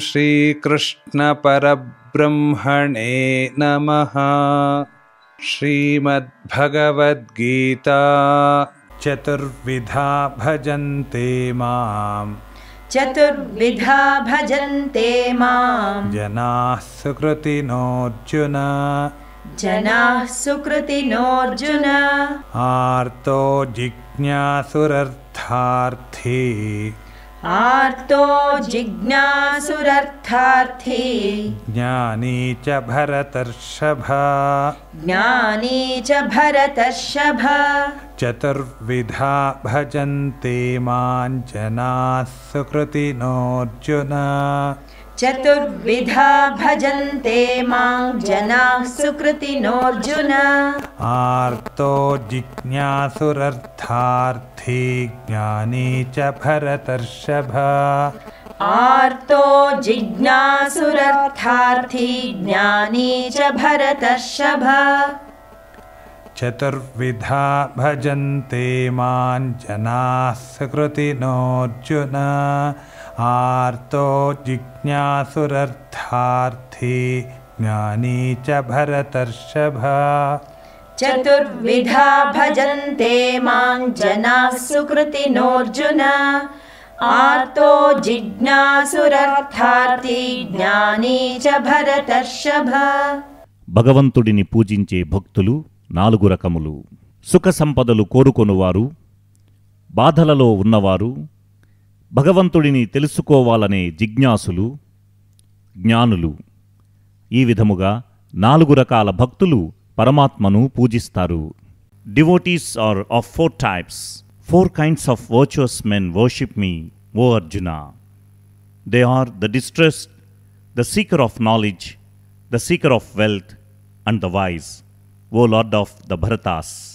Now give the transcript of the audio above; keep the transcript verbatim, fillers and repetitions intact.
श्रीकृष्णपरब्रह्मणे नमः। श्रीमद्भगवद्गीता चतुर्विधा भजन्ते मां चतुर्विधा भजन्ते मां जनाः सुकृतिनोऽर्जुन जनाः सुकृतिनोऽर्जुन। आर्तो जिज्ञासुरर्थार्थी आर्तो जिज्ञासुरर्थार्थी ज्ञानी च भरतर्षभ ज्ञानी च भरतर्षभ। चतुर्विधा भजन्ते मां जनाः सुकृतिनोऽर्जुन चतुर्विधा भजन्ते मां जनाः सुकृतिनोऽर्जुन। आर्तो जिज्ञासुरर्थार्थी ज्ञानी च भरतर्षभ आर्तो जिज्ञासुरर्थार्थी ज्ञानी च भरतर्षभ। चतुर्विधा भजन्ते मां जनाः सुकृतिनोऽर्जुन आर्तो जिज्ञासुरर्थार्थी ज्ञानी च भरतर्षभ। चतुर्विधा भजन्ते मां जनाः सुकृतिनोऽर्जुन आर्तो जिज्ञासुरर्थार्थी ज्ञानी च भरतर्षभ। భగవంతుడిని పూజించే భక్తులు నాలుగు రకములు. సుఖ సంపదలు కోరుకొనువారు, బాధలలో ఉన్నవారు, భగవంతుడిని తెలుసుకోవాలనే జిజ్ఞాసులు, జ్ఞానులు. ఈ విధముగా నాలుగు రకాల భక్తులు పరమాత్మను పూజిస్తారు. Devotees are of four types. Four kinds of virtuous men worship me, O Arjuna. They are the distressed, the seeker of knowledge, the seeker of wealth, and the wise, O Lord of the Bharatas.